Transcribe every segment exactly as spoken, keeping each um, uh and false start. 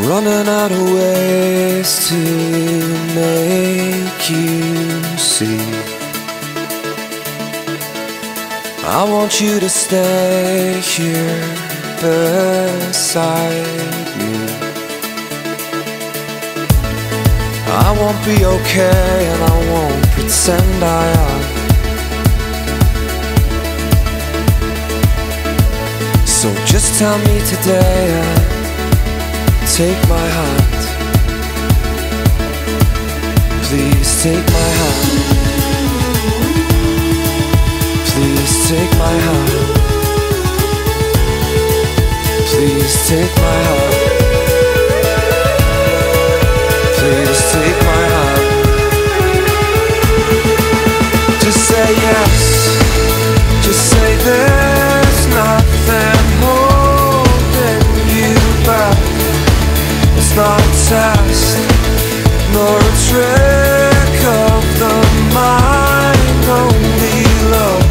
running out of ways to make you see. I want you to stay here beside me. I won't be okay and I won't pretend I am. So just tell me today and take my hand. Please take my hand. Please take my hand. Please take my hand. Please take my hand. Just say yes. Just say there's nothing holding you back. It's not a test, nor a trick of the mind, only love.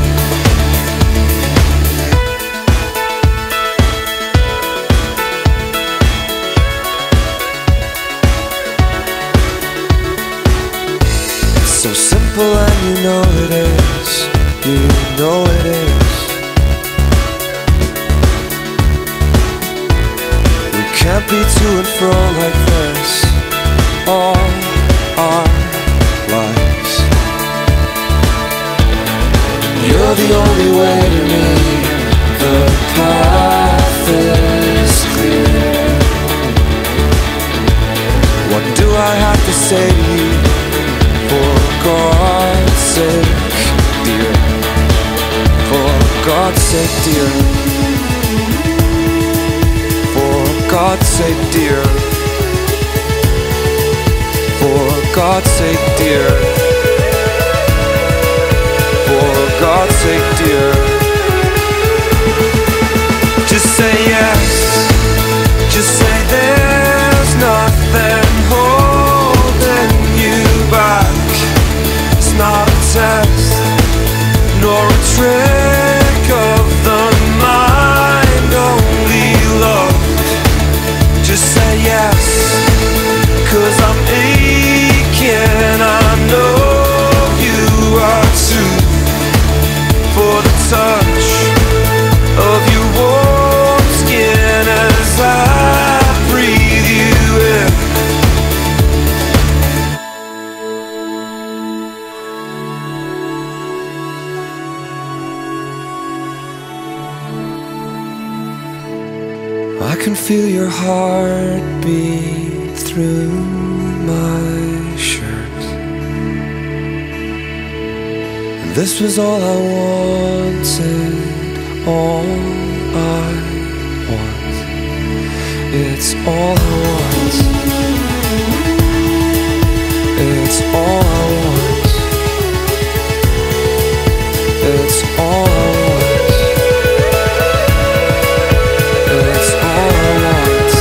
It's so simple and you know it is. You know it is. We can't be to and fro like this all our lives. You're the only way to me. The path is clear. What do I have to say to you? For God's sake, dear. For God's sake, dear. For God's sake, dear. For God's sake, dear. For God's sake, dear. Just say yes. Just say there's nothing holding you back. It's not a test, nor a trick of the mind, only love. Just say yes, 'cause I'm aching, I know you are too. For the touch of your warm skin as I breathe you in. I can feel your heartbeat through my shirt. And this was all I wanted, all I want. It's all I want. It's all I want. It's all I want. It's all I want.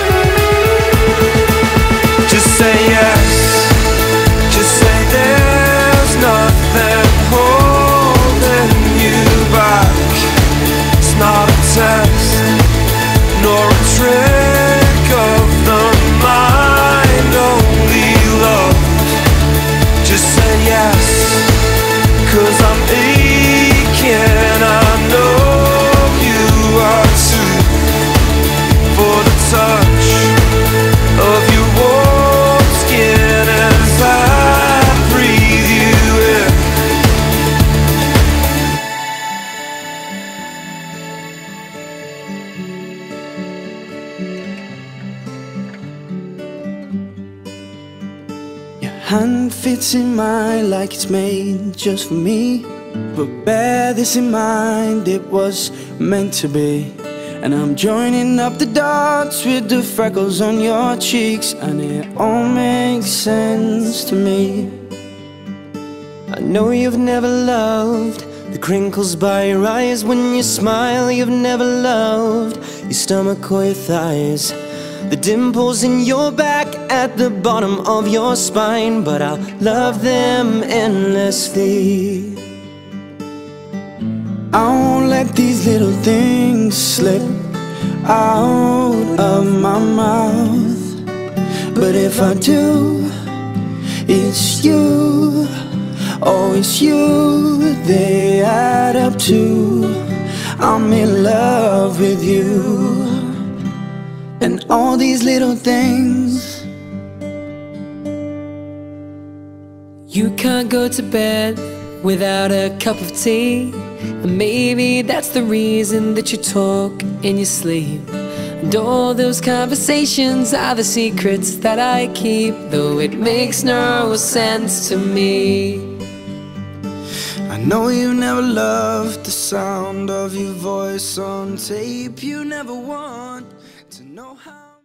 Just say yes. Just say there's nothing holding you back. It's not a test, nor a trick of the mind, only love. Just say yes, 'cause I'm aching, I know you are too. For the touch of your warm skin as I breathe you in. Your hand fits in mine like it's made just for me. But bear this in mind, it was meant to be. And I'm joining up the dots with the freckles on your cheeks, and it all makes sense to me. I know you've never loved the crinkles by your eyes when you smile. You've never loved your stomach or your thighs, the dimples in your back at the bottom of your spine. But I'll love them endlessly. I won't let these little things slip out of my mouth. But if I do, it's you, oh it's you they add up to. I'm in love with you, and all these little things. You can't go to bed without a cup of tea, and maybe that's the reason that you talk in your sleep. And all those conversations are the secrets that I keep, though it makes no sense to me. I know you never loved the sound of your voice on tape. You never want to know how